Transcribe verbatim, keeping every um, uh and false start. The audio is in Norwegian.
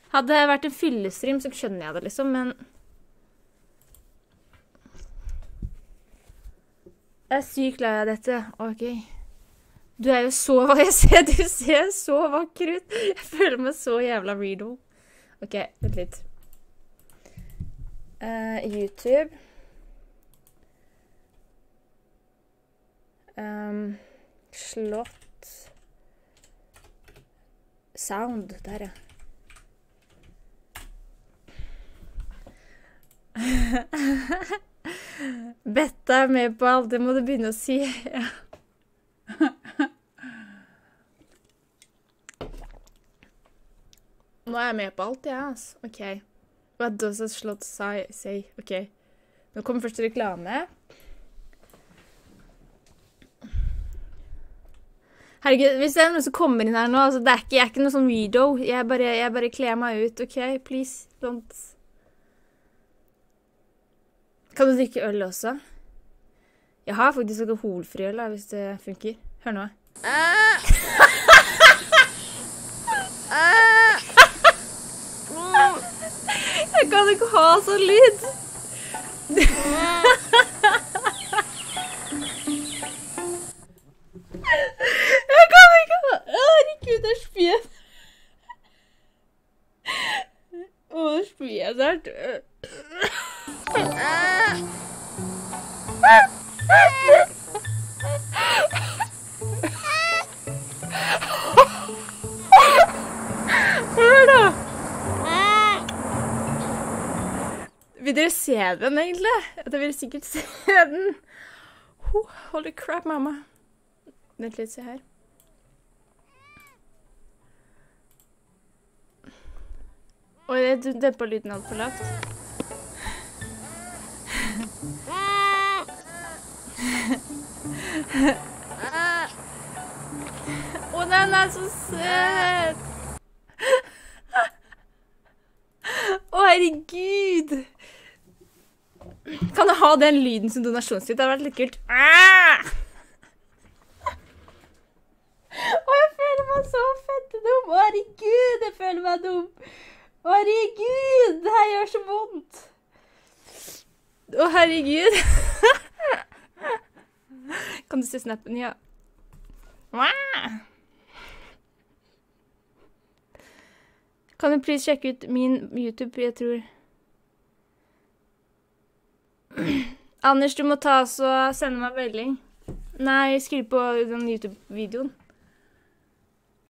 Hadde det vært en fyllestream, så skjønner jeg det liksom, men... Jeg er sykt glad av dette. Ok. Du er jo så... Jeg ser, du ser så vakker ut. Jeg føler meg så jævla weirdo. Ok, vent litt. Uh, YouTube. Um, slott. Sound. Der, ja. Bette er med på alt, det må du begynne å si. Ja. Nå er jeg med på alt, ja, altså. Ok. What does a slot say? say? Ok. Nå kommer først reklame. Herregud, hvis det er noen som kommer inn her nå, altså, det er ikke, jeg er ikke noe sånn weirdo. Jeg bare, jeg bare kler meg ut, ok? Please, don't... Kan du drikke øl også? Jeg har faktisk alkoholfri øl, da, hvis det funker. Hør nå. Jeg kan ikke ha sånn lyd. Jeg kan ikke ha... Herregud, det er spyet. Å, det er spyet snart. Hør da! Vil dere se den egentlig? Jeg vil sikkert se den. Holy crap, mamma. Vent litt, se her. Oi, jeg demper lyden alt for lavt. Å, den er så søt! Å, herregud! Kan du ha den lyden som donasjonstid? Det hadde vært litt kult. Å, jeg føler meg så fett dum! Å, herregud, jeg føler meg dum! Å, herregud, det her gjør så vondt! Å, herregud! Kan du se snappen? Ja. Kan du please sjekke ut min YouTube, jeg tror. Anders, du må ta oss og sende meg melding. Nei, skriv på den YouTube-videoen.